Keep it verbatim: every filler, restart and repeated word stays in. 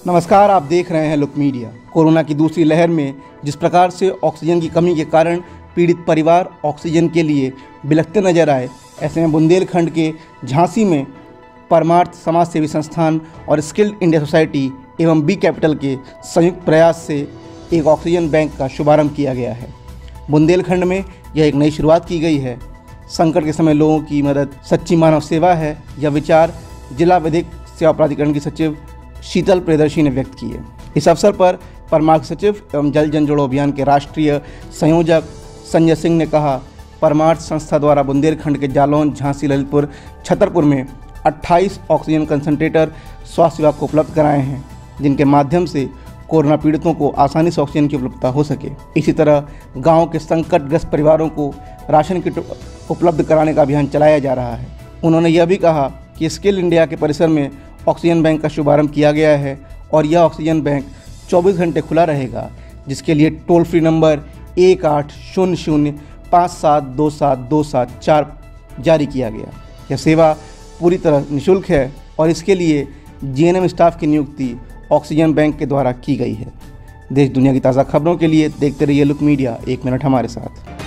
नमस्कार, आप देख रहे हैं लुक मीडिया। कोरोना की दूसरी लहर में जिस प्रकार से ऑक्सीजन की कमी के कारण पीड़ित परिवार ऑक्सीजन के लिए बिलखते नजर आए, ऐसे में बुंदेलखंड के झांसी में परमार्थ समाज सेवी संस्थान और स्किल्ड इंडिया सोसाइटी एवं बी कैपिटल के संयुक्त प्रयास से एक ऑक्सीजन बैंक का शुभारंभ किया गया है। बुंदेलखंड में यह एक नई शुरुआत की गई है। संकट के समय लोगों की मदद सच्ची मानव सेवा है, यह विचार जिला विधिक सेवा प्राधिकरण की सचिव शीतल प्रियदर्शी ने व्यक्त किए। इस अवसर पर परमार्थ सचिव एवं जल जन जोड़ो अभियान के राष्ट्रीय संयोजक संजय सिंह ने कहा, परमार्थ संस्था द्वारा बुंदेलखंड के जालौन, झांसी, ललितपुर, छतरपुर में अट्ठाईस ऑक्सीजन कंसंट्रेटर स्वास्थ्य विभाग को उपलब्ध कराए हैं, जिनके माध्यम से कोरोना पीड़ितों को आसानी से ऑक्सीजन की उपलब्धता हो सके। इसी तरह गांव के संकटग्रस्त परिवारों को राशन किट उपलब्ध कराने का अभियान चलाया जा रहा है। उन्होंने यह भी कहा कि स्किल इंडिया के परिसर में ऑक्सीजन बैंक का शुभारंभ किया गया है और यह ऑक्सीजन बैंक चौबीस घंटे खुला रहेगा, जिसके लिए टोल फ्री नंबर एक आठ शून्य शून्य पाँच सात दो सात दो सात चार जारी किया गया। यह सेवा पूरी तरह निःशुल्क है और इसके लिए जी एन एम स्टाफ की नियुक्ति ऑक्सीजन बैंक के द्वारा की गई है। देश दुनिया की ताज़ा खबरों के लिए देखते रहिए लुक मीडिया। एक मिनट हमारे साथ।